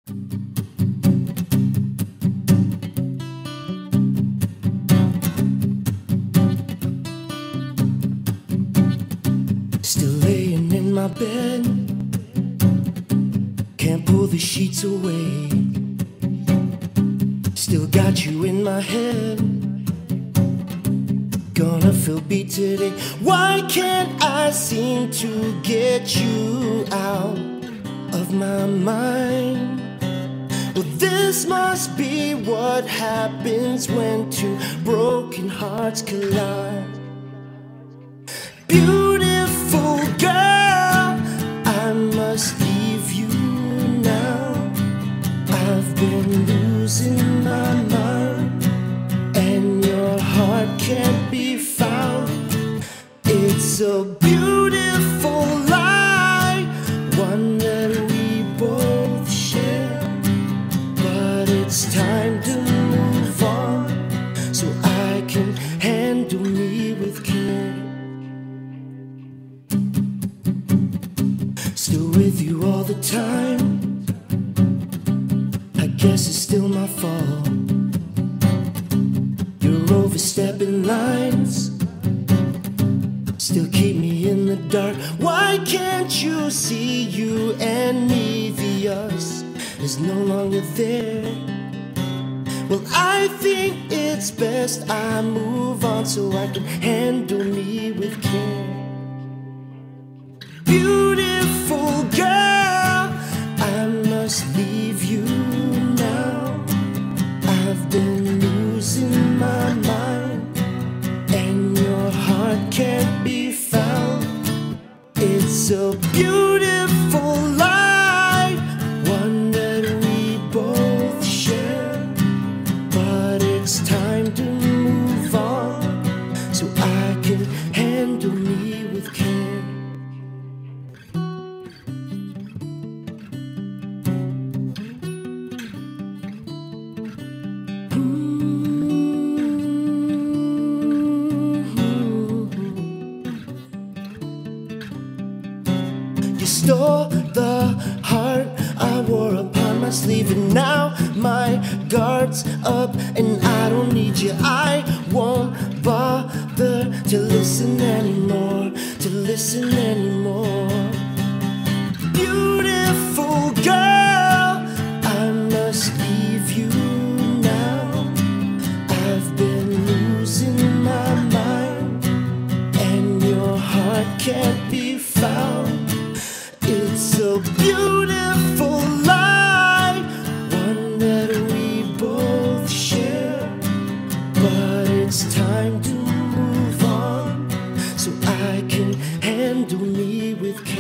Still laying in my bed, can't pull the sheets away. Still got you in my head, gonna feel beat today. Why can't I seem to get you out of my mind? Well, this must be what happens when two broken hearts collide. Beautiful girl, I must leave you now. I've been losing my mind, and your heart can't be found. It's a beautiful lie, one that we both share. But it's time to move on, so I can handle me with care. Still with you all the time, I guess it's still my fault. You're overstepping lines, still keep me in the dark. Why can't you see you and me, the us is no longer there? Well, I think it's best I move on, so I can handle me with care. Beautiful girl, I must leave you now. I've been losing my mind, and your heart can't be found. It's a beautiful lie, one that we both share. But it's time to move on, so I can handle me with care. You stole the heart I wore upon my sleeve, and now my guard's up and I don't need you. I won't bother to listen anymore, to listen anymore. Beautiful girl, I must leave you now. I've been losing my mind, and your heart can't be found. It's a beautiful lie, one that we both share. But it's time to move on, so I can handle me with care.